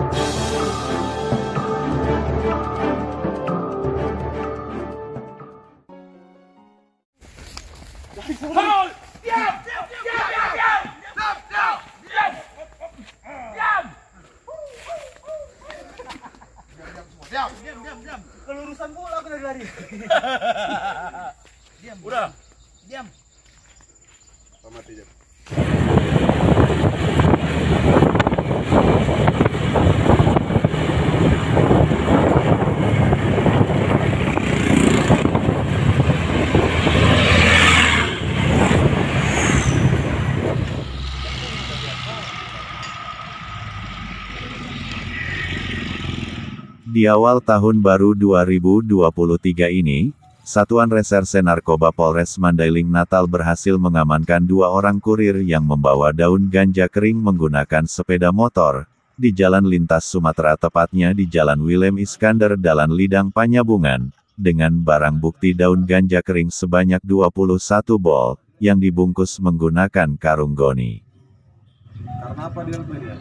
Diam. Kelurusan bola aku dari lari. Diam. Udah. Diam. Mati jam. Di awal tahun baru 2023 ini, Satuan Reserse Narkoba Polres Mandailing Natal berhasil mengamankan 2 orang kurir yang membawa daun ganja kering menggunakan sepeda motor, di Jalan Lintas Sumatera tepatnya di Jalan Willem Iskandar Dalan Lidang Panyabungan, dengan barang bukti daun ganja kering sebanyak 21 bol, yang dibungkus menggunakan karung goni. Karena apa dia?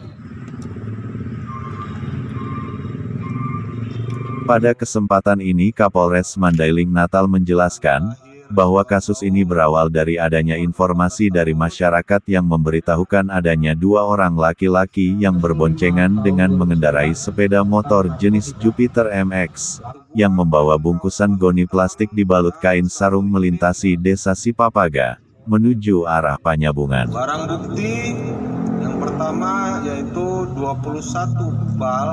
Pada kesempatan ini Kapolres Mandailing Natal menjelaskan, bahwa kasus ini berawal dari adanya informasi dari masyarakat yang memberitahukan adanya 2 orang laki-laki yang berboncengan dengan mengendarai sepeda motor jenis Jupiter MX, yang membawa bungkusan goni plastik dibalut kain sarung melintasi desa Sipapaga, menuju arah Panyabungan. Barang bukti yang pertama yaitu 21 bal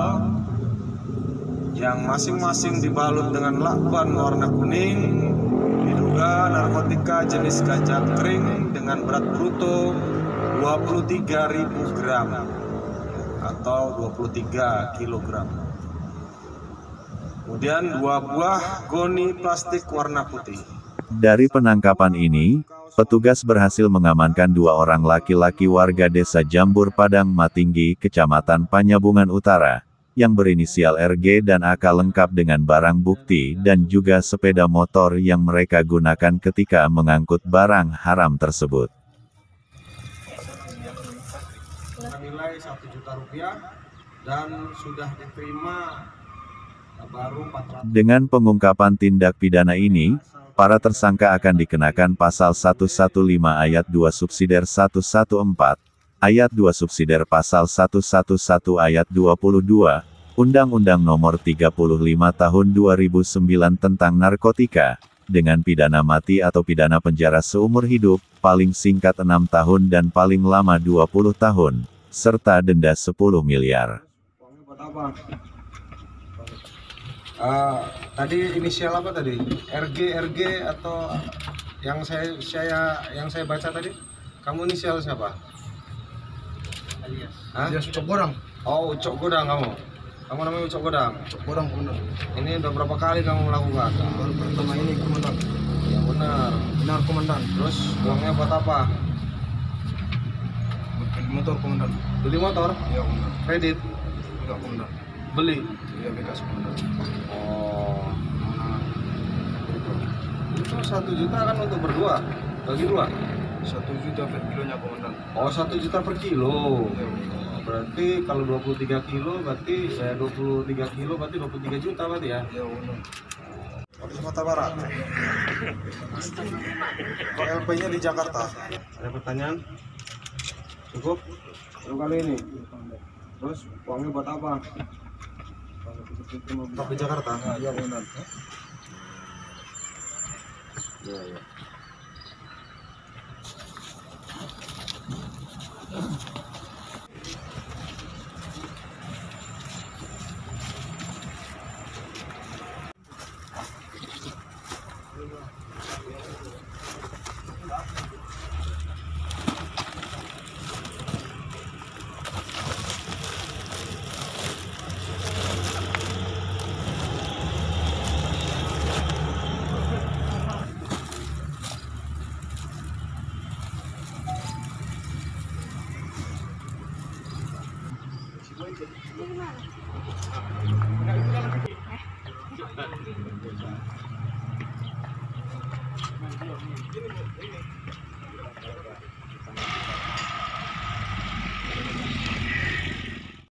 yang masing-masing dibalut dengan lakban warna kuning, diduga narkotika jenis ganja kering dengan berat bruto 23.000 gram atau 23 kg. Kemudian 2 buah goni plastik warna putih. Dari penangkapan ini, petugas berhasil mengamankan 2 orang laki-laki warga desa Jambur Padang Matinggi, Kecamatan Panyabungan Utara, yang berinisial RG dan AK lengkap dengan barang bukti dan juga sepeda motor yang mereka gunakan ketika mengangkut barang haram tersebut. Nilai Rp1 juta dan sudah diterima baru 400. Dengan pengungkapan tindak pidana ini, para tersangka akan dikenakan pasal 115 ayat 2 subsidiar 114, ayat 2 subsidiar pasal 111 ayat 22, Undang-Undang Nomor 35 Tahun 2009 tentang Narkotika, dengan pidana mati atau pidana penjara seumur hidup, paling singkat 6 tahun dan paling lama 20 tahun, serta denda 10 miliar. Tadi inisial apa tadi? RG atau yang saya baca tadi? Kamu inisial siapa? Alias Ucok Godang. Oh, Ucok Godang kamu. Kamu namanya Ucok Godang. Ucok Godang, komandan. Ini udah berapa kali kamu melakukan? Baru pertama ini, komandan. Ya benar. Benar, komandan. Terus uangnya buat apa? Beli motor, komandan. Beli motor? Iya, komandan. Kredit? Enggak, komandan. Beli? Iya, bebas, komandan. Oh. Itu 1 juta kan untuk berdua? Bagi 2? 1 juta per kilonya, komandan. Oh, 1 juta per kilo. Berarti kalau 23 kilo berarti 23 kilo berarti 23 juta berarti ya? Iya, benar. Sumatera Barat. Kok LP-nya di Jakarta? Ada pertanyaan? Cukup? Baru kali ini. Terus uangnya buat apa? Tetap di Jakarta? Iya, benar. Iya, iya.